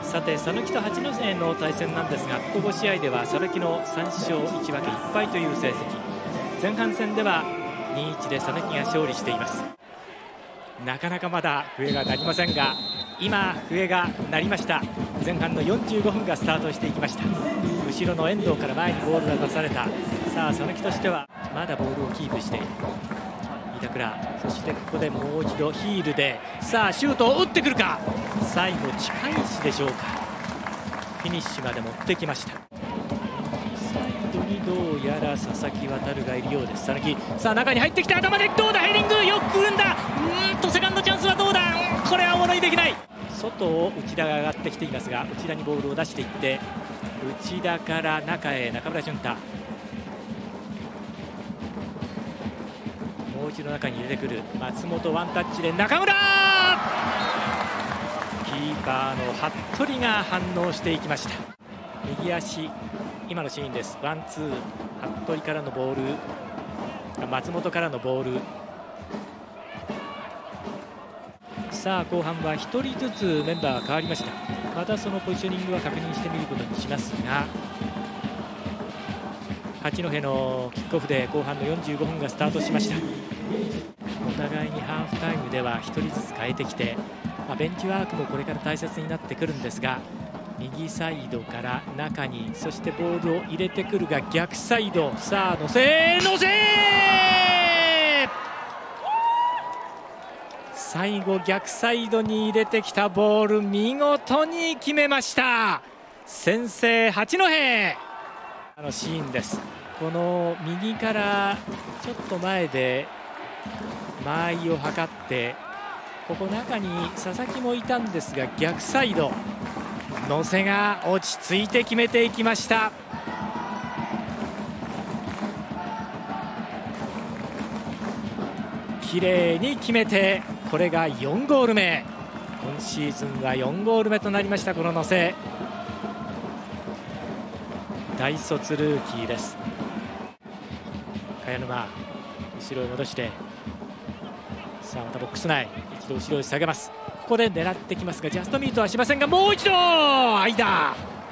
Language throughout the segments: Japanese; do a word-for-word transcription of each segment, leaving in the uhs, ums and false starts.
さて讃岐と八戸の対戦なんですが、ここご試合では讃岐のさん勝いち分けいっぱいという成績。前半戦では にたいいち で讃岐が勝利しています。なかなかまだ笛が鳴りませんが、今笛が鳴りました。前半のよんじゅうごふんがスタートしていきました。後ろの遠藤から前にボールが出された。さあ讃岐としてはまだボールをキープしている板倉、そしてここでもう一度ヒールでさあシュートを打ってくるか。最後近い位置でしょうか。フィニッシュまで持ってきました。サイドにどうやら佐々木航がいるようです。讃岐さあ中に入ってきて頭でどうだ、ヘディングよく組んだ。うーんとセカンドチャンスはどうだ。これはものにできない。外を内田が上がってきていますが、内田にボールを出していって内田から中へ中村俊太、もう一度中に入れてくる松本、ワンタッチで中村、キーパーの服部が反応していきました。右足、今のシーンです。ワンツー、服部からのボール、松本からのボール。さあ後半はひとりずつメンバーが変わりました。またそのポジショニングは確認してみることにしますが、八戸のキックオフで後半のよんじゅうごふんがスタートしました。お互いにハーフタイムではひとりずつ変えてきて、まあ、ベンチワークもこれから大切になってくるんですが、右サイドから中に、そしてボールを入れてくるが逆サイド、さあ乗せ乗せ最後逆サイドに入れてきたボール、見事に決めました。先制八戸。あのシーンです。この右からちょっと前で間合いを測って、ここ中に佐々木もいたんですが逆サイド、野瀬が落ち着いて決めていきました。綺麗に決めて、これがよんゴール目。今シーズンはよんゴール目となりました。この野瀬、大卒ルーキーです。茅沼、後ろへ戻して、さあまたボックス内、一度後ろへ下げます。ここで狙ってきますがジャストミートはしませんが、もう一度間、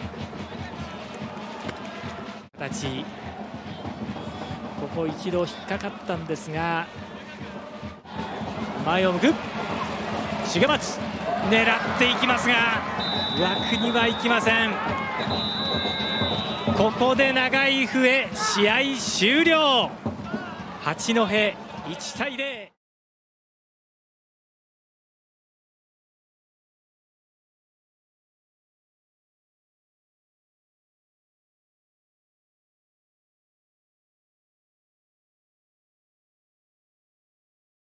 形、ここ一度引っかかったんですが、前を向く重松、狙っていきますが枠にはいきません。ここで長い笛、試合終了。八戸いちたいゼロ。